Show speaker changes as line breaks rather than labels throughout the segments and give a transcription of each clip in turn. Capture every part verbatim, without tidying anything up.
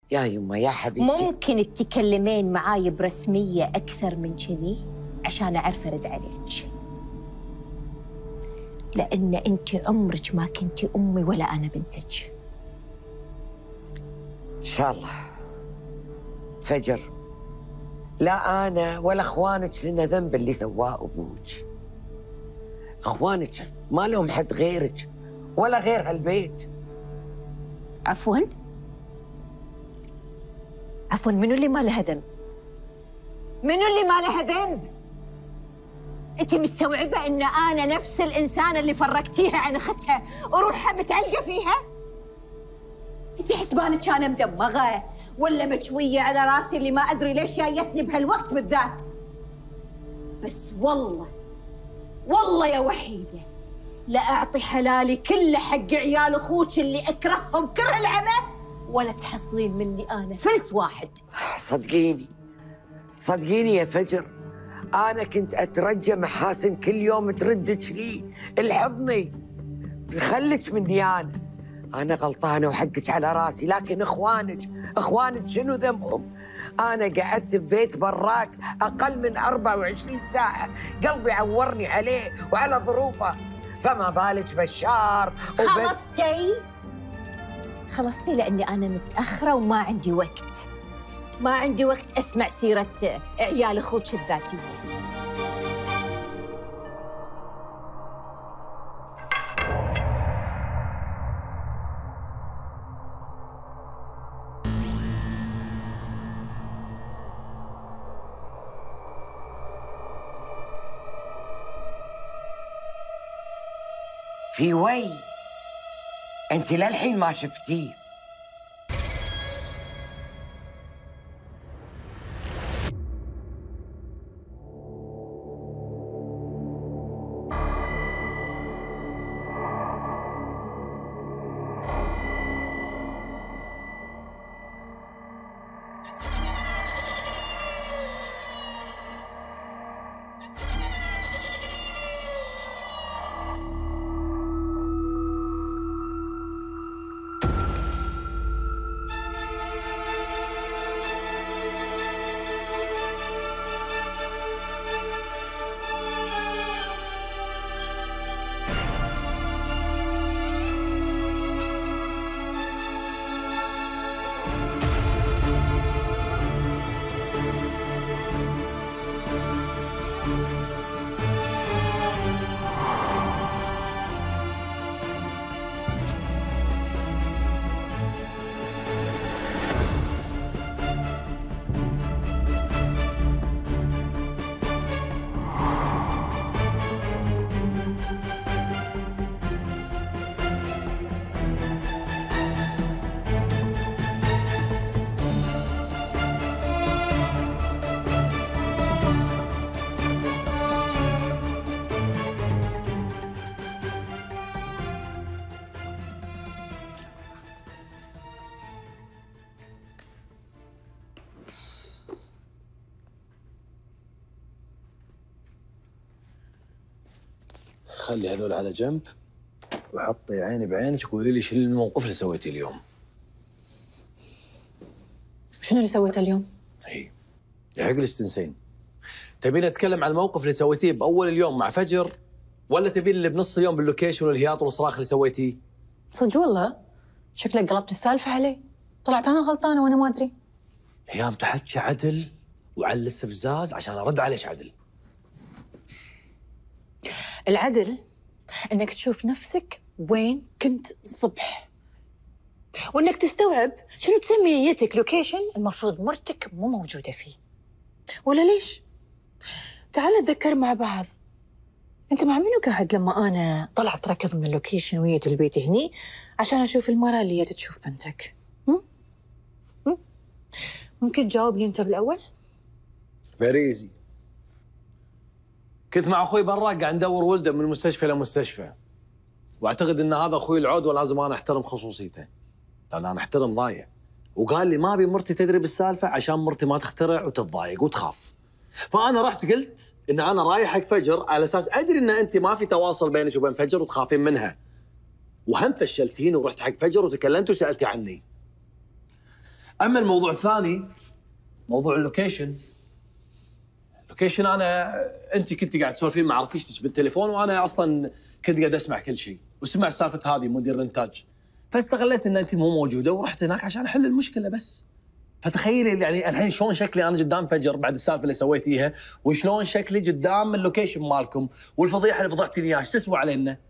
يا يما يا حبيبتي،
ممكن تتكلمين معاي برسمية أكثر من كذي عشان أعرف أرد عليك، لأن أنت عمرك ما كنتي أمي ولا أنا بنتك.
إن شاء الله. فجر، لا أنا ولا إخوانك لنا ذنب اللي سواه أبوك. إخوانك ما لهم حد غيرك ولا غير هالبيت.
عفواً؟ عفواً، منو اللي ما له ذنب؟ منو اللي ما له ذنب؟ أنت مستوعبة إن أنا نفس الإنسانة اللي فرقتيها عن أختها وروحها متعلقة فيها؟ أنت حسبانك أنا مدمغة ولا مشوية على راسي اللي ما أدري ليش جايتني بهالوقت بالذات؟ بس والله والله يا وحيدة لا أعطي حلالي كله حق عيال أخوك اللي أكرههم كره العمى ولا تحصلين مني أنا فلس واحد.
صدقيني صدقيني يا فجر، أنا كنت أترجى محاسن كل يوم تردك لي الحضني، خلك مني أنا. أنا غلطانة وحقك على راسي، لكن إخوانك إخوانك شنو ذنبهم؟ أنا قعدت ببيت براك أقل من أربع وعشرين ساعة، قلبي عورني عليه وعلى ظروفه، فما بالك بشار
وب... خلصتي؟ خلصتي لأني أنا متأخرة وما عندي وقت، ما عندي وقت أسمع سيرة عيال أخوك الذاتية.
في وي أنت للحين ما شفتيه.
خلي هذول على جنب وحطي عيني بعينك وقولي لي شو الموقف اللي سويتيه اليوم.
شنو اللي سويته اليوم؟
اي يحقلش تنسين. تبين اتكلم عن الموقف اللي سويتيه باول اليوم مع فجر، ولا تبين اللي بنص اليوم باللوكيشن والهياط والصراخ اللي سويتيه؟
صدق والله شكلك قلبت السالفه علي، طلعت انا غلطانه وانا ما ادري.
هيام تحكي عدل وعلى الاستفزاز عشان ارد عليك عدل.
العدل انك تشوف نفسك وين كنت الصبح، وانك تستوعب شنو تسميتك لوكيشن المفروض مرتك مو موجوده فيه. ولا ليش؟ تعال نتذكر مع بعض، انت مع منو قاعد لما انا طلعت ركض من اللوكيشن ويت البيت هني عشان اشوف المراه اللي جت تشوف بنتك؟ هم؟ هم؟ ممكن تجاوبني انت بالاول؟
فيري ايزي. كنت مع اخوي برا قاعد ندور ولده من مستشفى لمستشفى، واعتقد ان هذا اخوي العود ولازم انا احترم خصوصيته، لان انا احترم رايه، وقال لي ما ابي مرتي تدري بالسالفه عشان مرتي ما تخترع وتتضايق وتخاف. فانا رحت قلت ان انا رايح حق فجر على اساس ادري ان انت ما في تواصل بينك وبين فجر وتخافين منها، وهم فشلتيني ورحت حق فجر وتكلمت وسالتي عني. اما الموضوع الثاني، موضوع اللوكيشن. اللوكيشن انا انت كنت قاعد تسولفين مع رفيجتك بالتليفون، وانا اصلا كنت قاعد اسمع كل شيء، وسمع سالفه هذه مدير الانتاج، فاستغليت ان انت مو موجوده ورحت هناك عشان احل المشكله بس. فتخيلي يعني الحين شلون شكلي انا قدام فجر بعد السالفه اللي سويتيها، وشلون شكلي قدام اللوكيشن مالكم، والفضيحه اللي فضحتي لي اياها، ايش تسوى علينا؟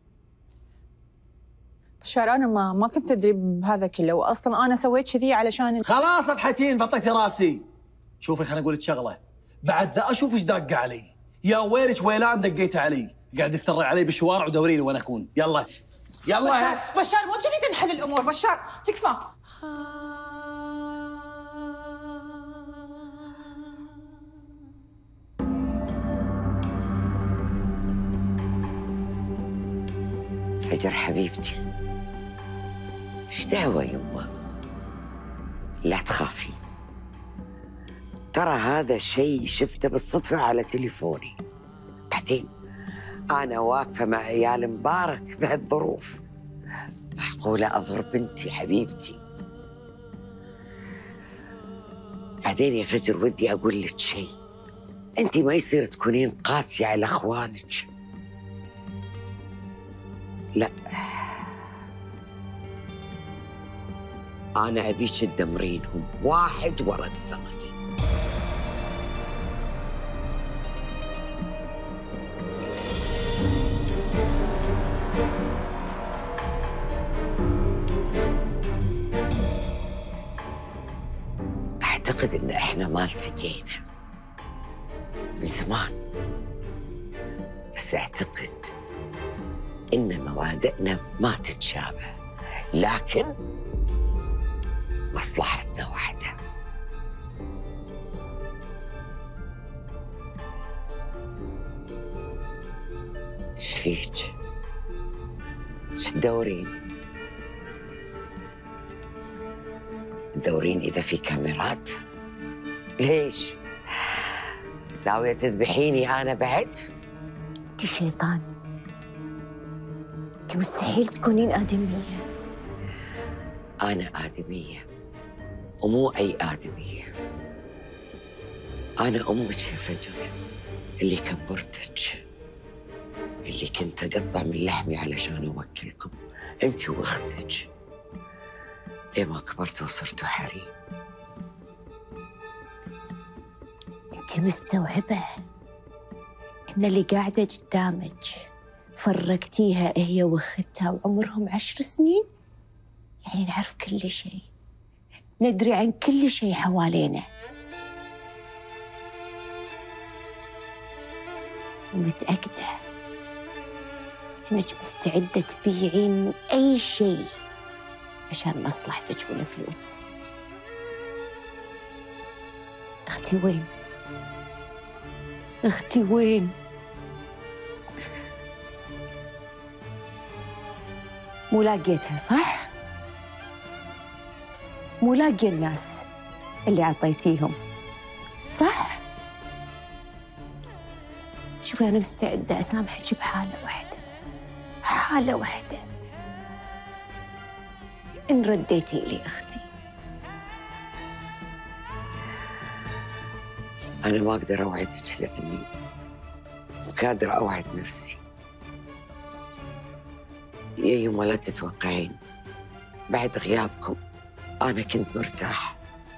بشار انا ما ما كنت ادري بهذا كله، واصلا انا سويت كذي علشان
خلاص تحكين بطيتي راسي. شوفي خليني اقول لك شغله، بعد لا اشوف ايش داق علي، يا ويلك ويلان دقيتي علي، قاعد يفتري علي بالشوارع ودوريني وين اكون. يلا يلا
بشار بشار مو كذي تنحل الامور. بشار تكفى.
فجر حبيبتي، ايش دعوة يمه؟ لا تخافي، ترى هذا شيء شفته بالصدفة على تليفوني. بعدين أنا واقفة مع عيال مبارك بهالظروف، معقولة أضرب بنتي حبيبتي؟ بعدين يا فجر ودي أقول لك شيء، أنت ما يصير تكونين قاسية على أخوانك. لا، أنا أبيك تدمرينهم واحد ورا الثاني. أعتقد إن إحنا ما التقينا من زمان، بس أعتقد إن مبادئنا ما تتشابه، لكن مصلحتنا واحدة. ايش فيك؟ ايش تدورين؟ تدورين إذا في كاميرات؟ ليش؟ ناوية تذبحيني أنا بعد؟
انت شيطان، انت مستحيل تكونين آدمية.
أنا آدمية، ومو أي آدمية. أنا أمك يا فجر، اللي كبرتك، اللي كنت أقطع من لحمي علشان أوكلكم أنت وأختك، لما كبرتوا وصرتوا حريم.
انت مستوعبة ان اللي قاعدة قدامك فرقتيها هي واختها وعمرهم عشر سنين؟ يعني نعرف كل شيء، ندري عن كل شيء حوالينا، ومتأكدة إنك مستعدة تبيعين أي شيء عشان مصلحتك والفلوس. أختي وين؟ أختي وين؟ مو لاقيتها صح؟ مو لاقية الناس اللي عطيتيهم صح؟ شوفي أنا مستعدة أسامحك بحالة واحدة، حالة واحدة، إن رديتي لي أختي.
أنا ما أقدر أوعدك لأني مو قادرة أوعد نفسي. يا يما لا تتوقعين، بعد غيابكم أنا كنت مرتاح،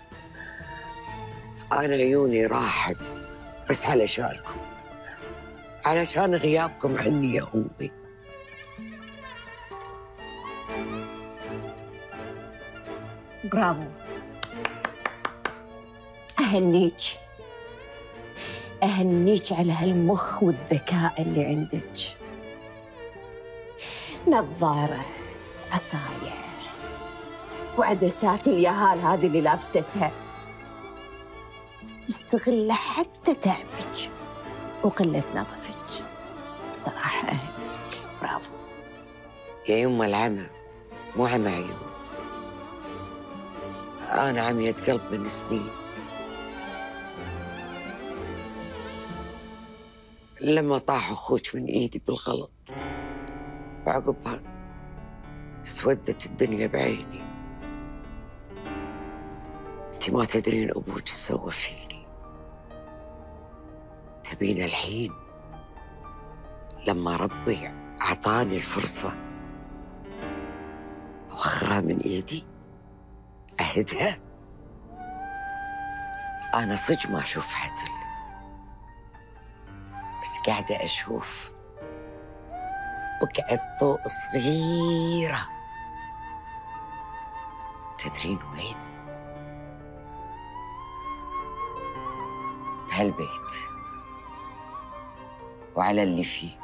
أنا عيوني راحت بس علشانكم، علشان غيابكم عني يا أمي.
برافو، أهنيك أهنيك على هالمخ والذكاء اللي عندك. نظارة، عصاية، وعدسات اليهال هذه اللي لابستها، مستغلة حتى تعبك وقلة نظرك. بصراحة أهنيك، برافو.
يا يما العمى مو عمى عيون، أنا عمية قلب من سنين. لما طاح أخوك من إيدي بالغلط، وعقبها اسودت الدنيا بعيني. انت ما تدرين ابوك ايش سوى فيني. تبين الحين لما ربي اعطاني الفرصه واخرها من ايدي اهدها؟ انا صدق ما اشوف عدل، بس قاعده اشوف بقعة ضوء صغيرة. تدرين وين؟ بهالبيت وعلى اللي فيه.